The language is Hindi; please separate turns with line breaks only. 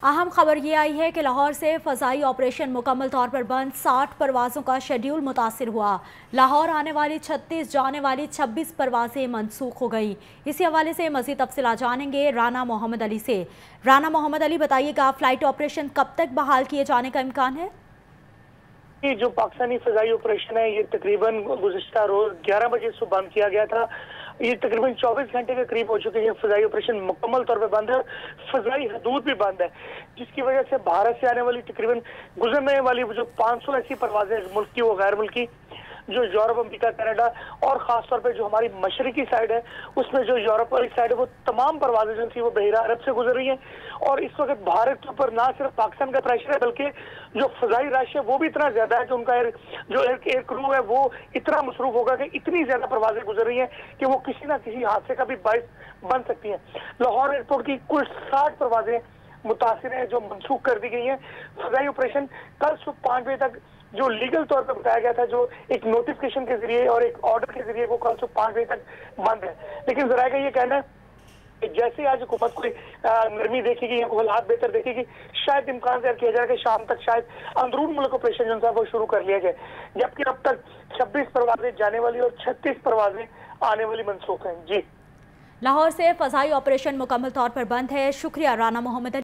अहम खबर ये आई है कि लाहौर से फ़ज़ाई ऑपरेशन मुकम्मल तौर पर बंद, 60 परवाज़ों का शेड्यूल मुतासिर हुआ। लाहौर आने वाली 36, जाने वाली 26 परवाज़ें मनसूख हो गई। इसी हवाले से मज़ीद तफसीलात जानेंगे राना मोहम्मद अली से। राना मोहम्मद अली, बताइएगा फ़्लाइट ऑपरेशन कब तक बहाल किए जाने का इम्कान है?
जो पाकिस्तानी फ़ज़ाई ऑपरेशन है, ये तकरीबन गुज़िश्ता रोज़ 11 बजे सुबह बंद किया गया था। ये तकरीबन 24 घंटे के करीब हो चुके हैं। फ़ज़ाई ऑपरेशन मुकम्मल तौर पर बंद है, फ़ज़ाई हदूद भी बंद है, जिसकी वजह से भारत से आने वाली तकरीबन गुजरने वाली जो 500 ऐसी परवाजें मुल्क की वो गैर मुल्की, जो यूरोप, अमेरिका, कनाडा और ख़ासतौर पर जो हमारी मशरकी साइड है, उसमें जो यूरोप वाली साइड है, वो तमाम परवाजें जो थी वो बहरा अरब से गुजर रही हैं। और इस वक्त भारत के ऊपर ना सिर्फ पाकिस्तान का प्रेशर है, बल्कि जो फ़ज़ाई रश है वो भी इतना ज़्यादा है कि उनका जो एयर क्रू है वो इतना मसरूफ होगा कि इतनी ज़्यादा परवाजें गुजर रही हैं कि वो किसी ना किसी हादसे का भी बाइस बन सकती हैं। लाहौर एयरपोर्ट की कुल 60 परवाजें मुतासिर हैं, जो मनसूख कर दी गई हैं। फ़ज़ाई ऑपरेशन कल सुबह 5 बजे तक, जो लीगल तौर पर बताया गया था, जो एक नोटिफिकेशन के जरिए और एक ऑर्डर के जरिए, वो कल सुबह 5 बजे तक बंद है। लेकिन जरा का ये कहना है कि जैसे आज हुकूमत कोई नरमी देखेगी या कोई हालात बेहतर देखेगी, शायद इम्कान ज़ाहिर किया जाए कि शाम तक शायद अंदरून मुल्क ऑपरेशन जो है वो शुरू कर लिया जाए। जबकि अब तक 26 परवाजें जाने वाली और 36 परवाजें आने वाली मनसूख हैं। जी,
लाहौर से फ़ज़ाई ऑपरेशन मुकम्मल तौर पर बंद है। शुक्रिया राना मोहम्मद अली।